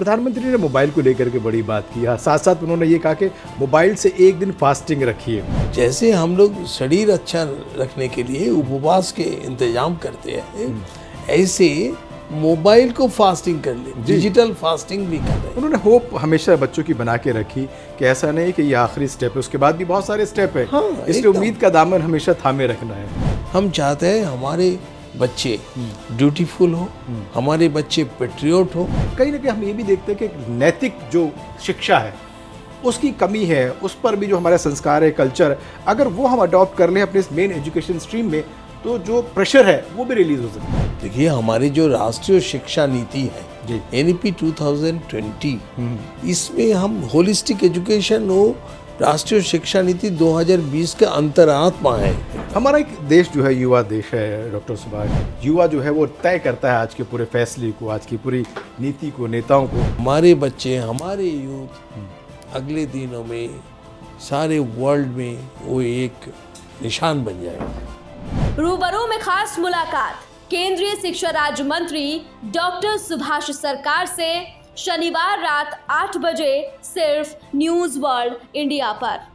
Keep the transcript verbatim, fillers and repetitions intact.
प्रधानमंत्री ने मोबाइल को लेकर के बड़ी बात की, साथ साथ उन्होंने ये कहा कि मोबाइल से एक दिन फास्टिंग रखिए। जैसे हम लोग शरीर अच्छा रखने के लिए उपवास के इंतजाम करते हैं, ऐसे मोबाइल को फास्टिंग कर ले, डिजिटल फास्टिंग भी कर रहे हैं। उन्होंने होप हमेशा बच्चों की बना के रखी कि ऐसा नहीं कि ये आखिरी स्टेप है, उसके बाद भी बहुत सारे स्टेप है। हाँ, इसलिए उम्मीद का दामन हमेशा थामे रखना है। हम चाहते हैं हमारे बच्चे ड्यूटीफुल हो, हमारे बच्चे पेट्रियोट हो। कहीं ना कहीं हम ये भी देखते हैं कि नैतिक जो शिक्षा है उसकी कमी है, उस पर भी जो हमारा संस्कार है, कल्चर, अगर वो हम अडॉप्ट कर लें अपने मेन एजुकेशन स्ट्रीम में तो जो प्रेशर है वो भी रिलीज हो सकता है। देखिए, हमारी जो राष्ट्रीय शिक्षा नीति है N E P two thousand twenty, इसमें हम होलिस्टिक एजुकेशन हो, राष्ट्रीय शिक्षा नीति दो हज़ार बीस का अंतरात्मा है। हमारा एक देश जो है युवा देश है डॉक्टर सुभाष। युवा जो है वो तय करता है आज के पूरे फैसले को, आज की पूरी नीति को, नेताओं को। हमारे बच्चे, हमारे यूथ अगले दिनों में सारे वर्ल्ड में वो एक निशान बन जाएगा। रूबरू में खास मुलाकात केंद्रीय शिक्षा राज्य मंत्री डॉक्टर सुभाष सरकार से शनिवार रात आठ बजे सिर्फ न्यूज वर्ल्ड इंडिया पर।